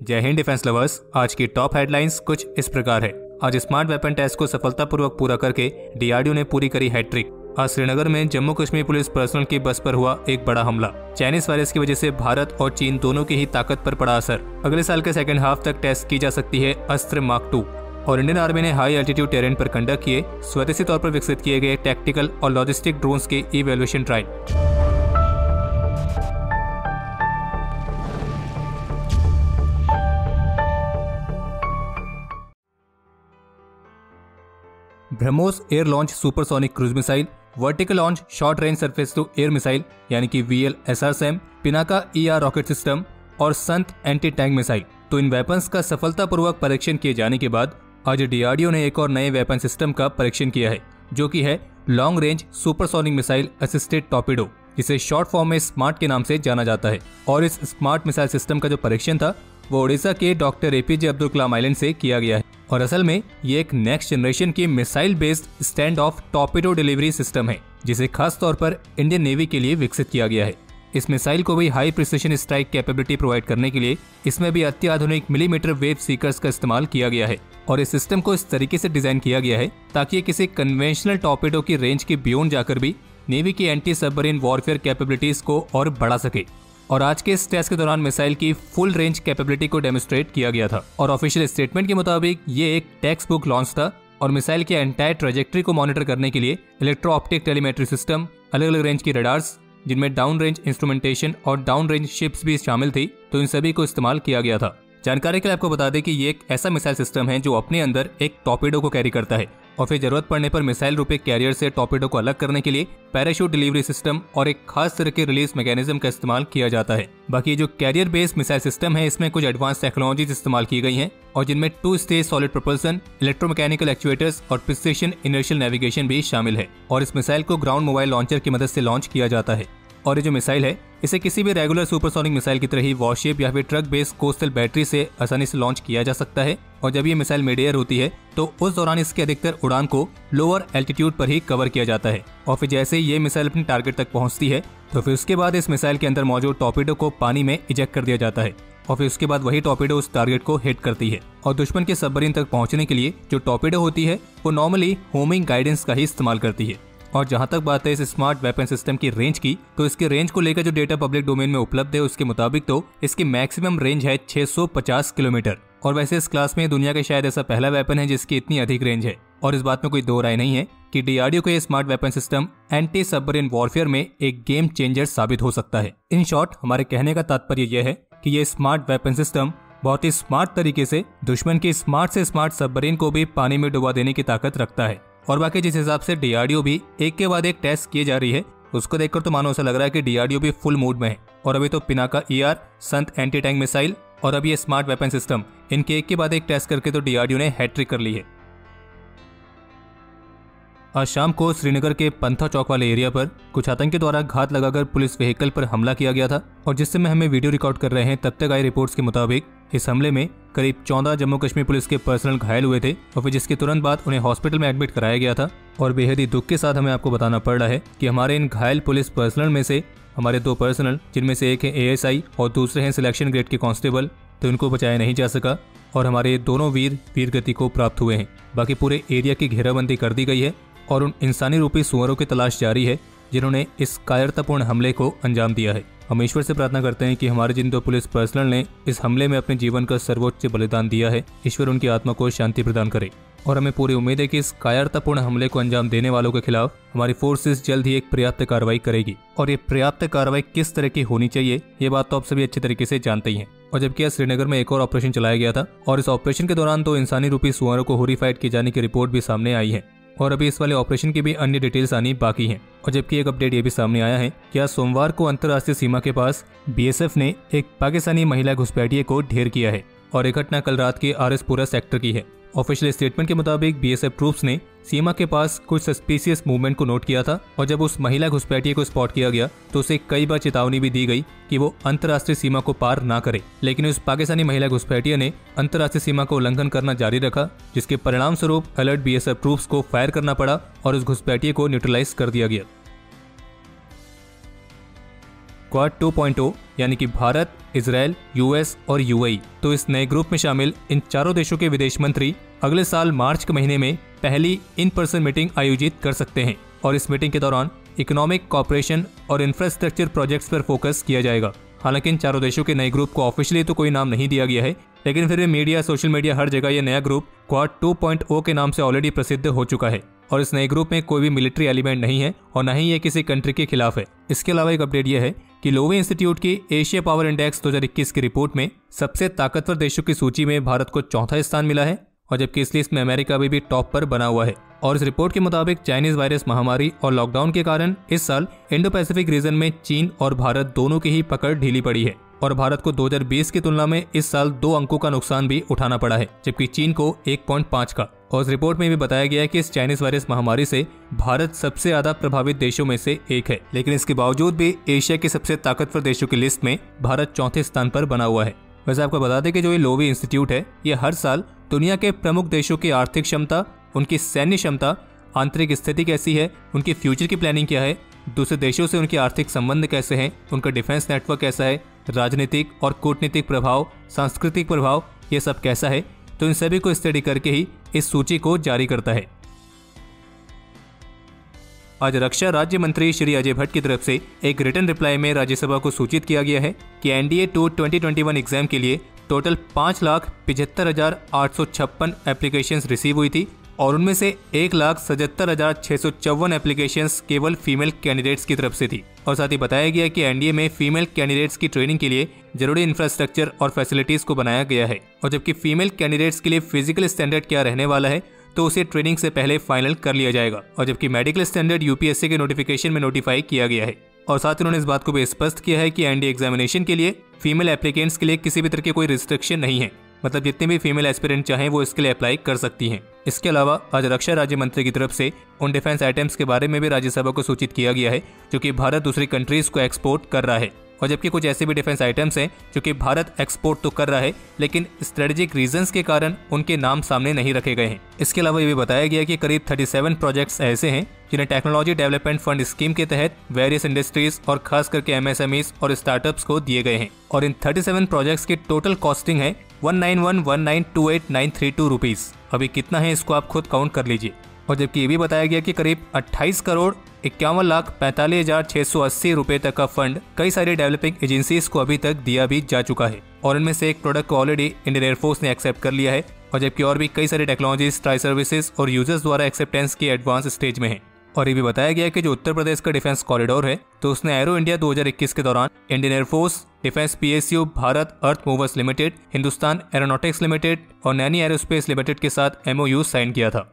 जय Hind defence lovers. आज की टॉप हेडलाइंस कुछ इस प्रकार है। आज स्मार्ट वेपन टेस्ट को सफलतापूर्वक पूरा करके डीआरडीओ ने पूरी करी हैट्रिक। आज श्रीनगर में जम्मू कश्मीर पुलिस पर्सनल की बस पर हुआ एक बड़ा हमला। चाइनीज वायरस की वजह से भारत और चीन दोनों की ही ताकत पर पड़ा असर। अगले साल के सेकंड हाफ तक टेस्ट की जा सकती है अस्त्र मार्क 2। और इंडियन आर्मी ने हाई एल्टीट्यूड टेरेन पर कंडक्ट किए स्वदेशी तौर पर विकसित किए गए टैक्टिकल और लॉजिस्टिक ड्रोन्स के evaluation trial. BrahMos air launch supersonic cruise missile, vertical launch short range surface to air missile यानी कि VLSRSAM, Pinaka ER rocket system और संत एंटी टैंक मिसाइल। तो इन वेपन्स का सफलतापूर्वक परीक्षण किए जाने के बाद आज डीआरडीओ ने एक और नए वेपन सिस्टम का परीक्षण किया है, जो कि है long range supersonic missile assisted torpedo, जिसे शॉर्ट फॉर्म में स्मार्ट के नाम से जाना जाता है। और इस स्मार्ट मिसाइल सिस्टम का जो परीक्षण था वो ओडिशा के doctor APJ Abdul Kalam island से किया गया है। और असल में ये एक नेक्स्ट जनरेशन की missile based stand off torpedo delivery system है, जिसे खास तौर पर इंडियन नेवी के लिए विकसित किया गया है। इस मिसाइल को भी high precision strike capability provide करने के लिए इसमें भी अत्याधुनिक मिलीमीटर वेव सीकर्स का इस्तेमाल किया गया है। और इस सिस्टम को इस तरीके से डिजाइन किया गया है ताकि ये किसी कन्वेंशनल टॉर्पेडो की रेंज के बियॉन्ड जाकर भी नेवी की एंटी सबमरीन वॉरफेयर कैपेबिलिटीज को और बढ़ा सके। और आज के इस टेस्ट के दौरान मिसाइल की फुल रेंज कैपेबिलिटी को डेमोन्स्ट्रेट किया गया था। और ऑफिशियल स्टेटमेंट के मुताबिक ये एक टेक्स्ट बुक लॉन्च था और मिसाइल के एंटायर ट्रेजेक्ट्री को मॉनिटर करने के लिए इलेक्ट्रो ऑप्टिक टेलीमेट्री सिस्टम, अलग अलग रेंज की रडार्स जिनमें डाउन रेंज इंस्ट्रूमेंटेशन और डाउन रेंज शिप्स भी शामिल थी, तो इन सभी को इस्तेमाल किया गया था। जानकारी के लिए आपको बता दें कि ये एक ऐसा मिसाइल सिस्टम है जो अपने अंदर एक टॉर्पेडो को कैरी करता है और फिर जरूरत पड़ने पर मिसाइल रूपी कैरियर से टॉर्पेडो को अलग करने के लिए पैराशूट डिलीवरी सिस्टम और एक खास तरह के रिलीज मैकेनिज्म का इस्तेमाल किया जाता है। बाकी जो कैरियर बेस्ड मिसाइल सिस्टम है इसमें कुछ एडवांस टेक्नोलॉजीज इस्तेमाल की गई हैं और जिनमें 2 stage solid propulsion, electromechanical actuators और प्रिसिशन इनर्शियल नेविगेशन भी शामिल है। और इस मिसाइल को ग्राउंड मोबाइल लॉन्चर की मदद से लॉन्च किया जाता है। और ये जो मिसाइल है इसे किसी भी रेगुलर सुपरसोनिक मिसाइल की तरह ही वॉरशिप या फिर ट्रक बेस्ड कोस्टल बैटरी से आसानी से लॉन्च किया जा सकता है। और जब ये मिसाइल मिड एयर होती है तो उस दौरान इसके अधिकतर उड़ान को लोअर एल्टीट्यूड पर ही कवर किया जाता है। और फिर जैसे ही ये मिसाइल अपने टारगेट तक पहुंचती है तो फिर उसके बाद इस मिसाइल के अंदर मौजूद टॉर्पेडो को पानी में इजेक्ट कर दिया जाता है और फिर उसके बाद वही टॉर्पेडो उस टारगेट को हिट करती है। और दुश्मन के सबमरीन तक पहुंचने के लिए जो टॉर्पेडो होती है वो नॉर्मली होमिंग गाइडेंस का ही इस्तेमाल करती है। और जहां तक बात है इस स्मार्ट वेपन सिस्टम की रेंज की, तो इसके रेंज को लेकर जो डेटा पब्लिक डोमेन में उपलब्ध है उसके मुताबिक तो इसकी मैक्सिमम रेंज है 650 किलोमीटर। और वैसे इस क्लास में दुनिया का शायद ऐसा पहला वेपन है जिसकी इतनी अधिक रेंज है। और इस बात में कोई दो राय नहीं है कि डीआरडीओ का ये smart weapon system anti submarine warfare में एक गेम चेंजर साबित हो सकता है। इन शॉर्ट हमारे कहने का तात्पर्य यह है कि ये स्मार्ट वेपन सिस्टम बहुत ही स्मार्ट तरीके से दुश्मन की स्मार्ट से स्मार्ट सबमरीन को भी पानी में डुबा देने की ताकत रखता है। और बाकी जिस हिसाब से डीआरडीओ भी एक के बाद एक टेस्ट किए जा रही है उसको देखकर तो मानो ऐसा लग रहा है कि डीआरडीओ भी फुल मूड में है। और अभी तो Pinaka ER, SANT anti tank missile और अब ये स्मार्ट वेपन सिस्टम, इनके एक के बाद एक टेस्ट करके तो डीआरडीओ ने हैट्रिक कर ली है। आज शाम को श्रीनगर के पंथा चौक वाले एरिया पर कुछ आतंकी द्वारा घात लगाकर पुलिस व्हीकल पर हमला किया गया था। और जिस समय हमें वीडियो रिकॉर्ड कर रहे हैं तब तक आई रिपोर्ट्स के मुताबिक इस हमले में करीब 14 जम्मू कश्मीर पुलिस के पर्सनल घायल हुए थे और फिर जिसके तुरंत बाद उन्हें हॉस्पिटल में एडमिट कराया गया था। और बेहद ही दुख के साथ हमें आपको बताना पड़ रहा है कि हमारे इन घायल पुलिस पर्सनल में से हमारे 2 पर्सनल, जिनमें से एक है ASI और दूसरे हैं सिलेक्शन ग्रेड के कांस्टेबल, तो इनको बचाया नहीं जा सका और हमारे दोनों वीर गति को प्राप्त हुए हैं। बाकी पूरे एरिया की घेराबंदी कर दी गई है और उन इंसानी रूपी सुअरों की तलाश जारी है जिन्होंने इस कायरतापूर्ण हमले को अंजाम दिया है। हम ईश्वर से प्रार्थना करते हैं कि हमारे जिन 2 पुलिस पर्सनल ने इस हमले में अपने जीवन का सर्वोच्च बलिदान दिया है, ईश्वर उनकी आत्मा को शांति प्रदान करे। और हमें पूरी उम्मीद है कि इस कायरतापूर्ण हमले को अंजाम देने वालों के खिलाफ हमारी फोर्सेस जल्द ही एक पर्याप्त कार्रवाई करेगी। और ये पर्याप्त कार्रवाई किस तरह की होनी चाहिए ये बात तो आप सभी अच्छे तरीके से जानते ही हैं। और जबकि आज श्रीनगर में एक और ऑपरेशन चलाया गया था और इस ऑपरेशन के दौरान 2 इंसानी रूपी सुअरों को हॉरिफाइड किए जाने की रिपोर्ट भी सामने आई है। और अभी इस वाले ऑपरेशन की भी अन्य डिटेल्स आनी बाकी हैं। और जबकि एक अपडेट ये भी सामने आया है कि आज सोमवार को अंतर्राष्ट्रीय सीमा के पास BSF ने एक पाकिस्तानी महिला घुसपैठिए को ढेर किया है और ये घटना कल रात के RS-पुरा सेक्टर की है। ऑफिशियल स्टेटमेंट के मुताबिक BSF ट्रूप्स ने सीमा के पास कुछ सस्पिशियस मूवमेंट को नोट किया था और जब उस महिला घुसपैठिए को स्पॉट किया गया तो उसे कई बार चेतावनी भी दी गई कि वो अंतर्राष्ट्रीय सीमा को पार ना करे। लेकिन उस पाकिस्तानी महिला घुसपैठिए ने अंतर्राष्ट्रीय सीमा को उल्लंघन करना जारी रखा, जिसके परिणाम स्वरूप अलर्ट BSF ट्रूप्स को फायर करना पड़ा और उस घुसपैठिए को न्यूट्रलाइज कर दिया गया। क्वाड 2.0 यानी कि भारत, इजराइल, यूएस और यूएई। तो इस नए ग्रुप में शामिल इन चारों देशों के विदेश मंत्री अगले साल मार्च के महीने में पहली इन पर्सन मीटिंग आयोजित कर सकते हैं और इस मीटिंग के दौरान इकोनॉमिक कॉपरेशन और इंफ्रास्ट्रक्चर प्रोजेक्ट्स पर फोकस किया जाएगा। हालांकि इन चारों देशों के नए ग्रुप को ऑफिशियली तो कोई नाम नहीं दिया गया है, लेकिन फिर भी मीडिया, सोशल मीडिया, हर जगह ये नया ग्रुप क्वाड 2.0 के नाम से ऑलरेडी प्रसिद्ध हो चुका है और इस नए ग्रुप में कोई भी मिलिट्री एलिमेंट नहीं है और न ही ये किसी कंट्री के खिलाफ है। इसके अलावा एक अपडेट यह है कि लोवे इंस्टीट्यूट की एशिया पावर इंडेक्स 2021 की रिपोर्ट में सबसे ताकतवर देशों की सूची में भारत को चौथा स्थान मिला है और जबकि इस लिस्ट में अमेरिका भी टॉप पर बना हुआ है। और इस रिपोर्ट के मुताबिक चाइनीज वायरस महामारी और लॉकडाउन के कारण इस साल इंडो पैसिफिक रीजन में चीन और भारत दोनों की ही पकड़ ढीली पड़ी है और भारत को 2020 की तुलना में इस साल 2 अंकों का नुकसान भी उठाना पड़ा है, जबकि चीन को 1.5 का। और इस रिपोर्ट में भी बताया गया है कि इस चाइनीज वायरस महामारी से भारत सबसे ज्यादा प्रभावित देशों में से एक है, लेकिन इसके बावजूद भी एशिया के सबसे ताकतवर देशों की लिस्ट में भारत चौथे स्थान पर बना हुआ है। वैसे आपको बता दें कि जो ये लोवी इंस्टीट्यूट है ये हर साल दुनिया के प्रमुख देशों की आर्थिक क्षमता, उनकी सैन्य क्षमता, आंतरिक स्थिति कैसी है, उनकी फ्यूचर की प्लानिंग क्या है, दूसरे देशों से उनके आर्थिक संबंध कैसे हैं, उनका डिफेंस नेटवर्क कैसा है, राजनीतिक और कूटनीतिक प्रभाव, सांस्कृतिक प्रभाव, ये सब कैसा है, तो इन सभी को स्टडी करके ही इस सूची को जारी करता है। आज रक्षा राज्य मंत्री श्री अजय भट्ट की तरफ से एक रिटन रिप्लाई में राज्यसभा को सूचित किया गया है कि एनडीए 2 2021 एग्जाम के लिए टोटल 5,75,856 एप्लीकेशंस रिसीव हुई थी और उनमें से 1,77,654 एप्लीकेशंस केवल फीमेल कैंडिडेट्स की तरफ से थी। और साथ ही बताया गया कि एनडीए में फीमेल कैंडिडेट्स की ट्रेनिंग के लिए जरूरी इंफ्रास्ट्रक्चर और फैसिलिटीज को बनाया गया है और जबकि फीमेल कैंडिडेट्स के लिए फिजिकल स्टैंडर्ड क्या रहने वाला है तो उसे ट्रेनिंग से पहले फाइनल कर लिया जाएगा और जबकि मेडिकल स्टैंडर्ड यूपीएससी के नोटिफिकेशन में नोटिफाई किया गया है। और साथ ही उन्होंने इस बात को भी स्पष्ट किया है कि एनडीए एग्जामिनेशन के लिए फीमेल एप्लीकेंट्स के लिए किसी भी तरह की कोई रिस्ट्रिक्शन नहीं है, मतलब जितने भी फीमेल एस्पिरेंट चाहें वो इसके लिए अप्लाई कर सकती हैं। इसके अलावा आज रक्षा राज्य मंत्री की तरफ से उन डिफेंस आइटम्स के बारे में भी राज्यसभा को सूचित किया गया है जो कि भारत दूसरी कंट्रीज को एक्सपोर्ट कर रहा है और जबकि कुछ ऐसे भी डिफेंस आइटम्स हैं जो कि भारत एक्सपोर्ट तो कर रहा है लेकिन स्ट्रेटेजिक रीजंस के कारण उनके नाम सामने नहीं रखे गए हैं। इसके अलावा ये भी बताया गया कि करीब 37 प्रोजेक्ट्स ऐसे हैं जिन्हें टेक्नोलॉजी डेवलपमेंट फंड स्कीम के तहत वेरियस इंडस्ट्रीज और खास करके एमएसएमईज और स्टार्टअप्स को दिए गए हैं और इन 37 प्रोजेक्ट्स की टोटल कॉस्टिंग है 191,192,892 रुपीज। अभी कितना है इसको आप खुद काउंट कर लीजिए। और जबकि ये भी बताया गया कि करीब 28,51,45,680 रुपए तक का फंड कई सारी डेवलपिंग एजेंसीज को अभी तक दिया भी जा चुका है और इनमें से एक प्रोडक्ट को ऑलरेडी इंडियन एयरफोर्स ने एक्सेप्ट कर लिया है और जबकि और भी कई सारी टेक्नोलॉजीज, ट्राई सर्विसेज और यूजर्स द्वारा एक्सेप्टेंस की एडवांस स्टेज में है। और ये भी बताया गया कि जो उत्तर प्रदेश का डिफेंस कॉरिडोर है तो उसने एरो इंडिया 2021 के दौरान Indian air force, defence PSU, Bharat earth movers limited, Hindustan aeronautics limited और नैनी एरोस्पेस लिमिटेड के साथ एमओयू साइन किया था।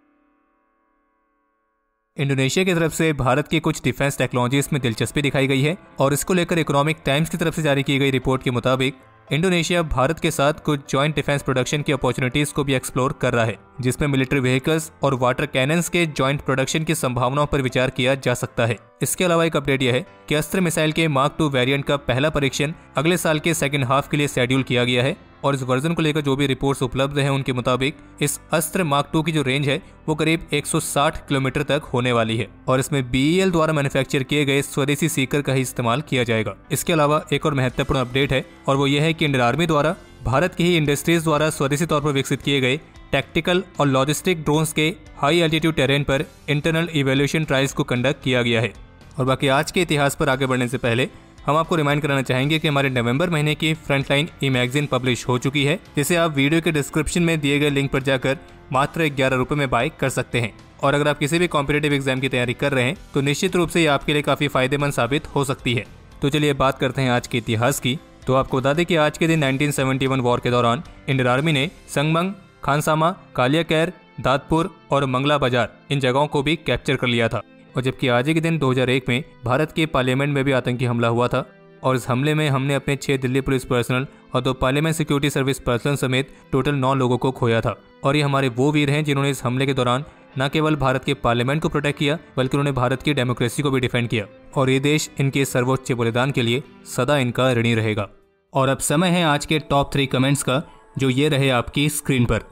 इंडोनेशिया की तरफ से भारत की कुछ डिफेंस टेक्नोलॉजीज में दिलचस्पी दिखाई गई है और इसको लेकर इकोनॉमिक टाइम्स की तरफ से जारी की गई रिपोर्ट के मुताबिक इंडोनेशिया भारत के साथ कुछ जॉइंट डिफेंस प्रोडक्शन की अपॉर्चुनिटीज को भी एक्सप्लोर कर रहा है जिसमें मिलिट्री व्हीकल्स और वाटर कैनन्स के जॉइंट प्रोडक्शन की संभावनाओं पर विचार किया जा सकता है। इसके अलावा एक अपडेट यह है कि अस्त्र मिसाइल के मार्क 2 वेरिएंट का पहला परीक्षण अगले साल के सेकंड हाफ के लिए शेड्यूल किया गया है और इस वर्जन को लेकर जो भी रिपोर्ट्स उपलब्ध हैं उनके मुताबिक इस अस्त्र मार्क 2 की जो रेंज है वो करीब 160 किलोमीटर तक होने वाली है और इसमें बीईएल द्वारा मैन्युफैक्चर किए गए स्वदेशी सीकर का ही इस्तेमाल किया जाएगा। इसके अलावा एक और महत्वपूर्ण अपडेट है और वो ये है कि इंडियन आर्मी द्वारा भारत की ही इंडस्ट्रीज द्वारा स्वदेशी तौर पर विकसित किए गए टैक्टिकल और लॉजिस्टिक ड्रोन्स के हाई एल्टीट्यूड टेरेन पर इंटरनल इवैल्यूएशन ट्रायल्स को कंडक्ट किया गया है। और बाकी आज के इतिहास पर आगे बढ़ने से पहले हम आपको रिमाइंड कराना चाहेंगे कि हमारे नवंबर महीने की फ्रंटलाइन ई मैगजीन पब्लिश हो चुकी है जिसे आप वीडियो के डिस्क्रिप्शन में दिए गए लिंक पर जाकर मात्र 11 रुपए में बाय कर सकते हैं। और अगर आप किसी भी कॉम्पिटिटिव एग्जाम की तैयारी कर रहे हैं तो निश्चित रूप से ये आपके लिए काफी फायदेमंद साबित हो सकती है। तो चलिए बात करते हैं आज के इतिहास की। तो आपको बता दें कि आज के दिन 1971 वॉर के दौरान इंडियन आर्मी ने संगमंग, खानसामा, कालियाकैर, दादपुर और मंगला बाजार इन जगहों को भी कैप्चर कर लिया था। और जबकि आज के दिन 2001 में भारत के पार्लियामेंट में भी आतंकी हमला हुआ था और इस हमले में हमने अपने 6 दिल्ली पुलिस पर्सनल और 2 पार्लियामेंट सिक्योरिटी सर्विस पर्सनल समेत टोटल 9 लोगों को खोया था। और ये हमारे वो वीर हैं जिन्होंने इस हमले के दौरान न केवल भारत के पार्लियामेंट को प्रोटेक्ट किया बल्कि उन्होंने भारत की डेमोक्रेसी को भी डिफेंड किया और ये देश इनके सर्वोच्च बलिदान के लिए सदा इनका ऋणी रहेगा। और अब समय है आज के टॉप 3 कमेंट्स का जो ये रहे आपकी स्क्रीन पर।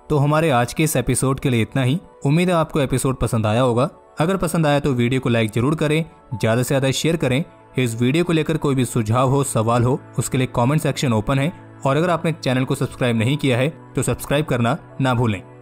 तो हमारे आज के इस एपिसोड के लिए इतना ही। उम्मीद है आपको एपिसोड पसंद आया होगा। अगर पसंद आया तो वीडियो को लाइक जरूर करें, ज्यादा से ज्यादा शेयर करें। इस वीडियो को लेकर कोई भी सुझाव हो, सवाल हो, उसके लिए कमेंट सेक्शन ओपन है। और अगर आपने चैनल को सब्सक्राइब नहीं किया है तो सब्सक्राइब करना ना भूलें।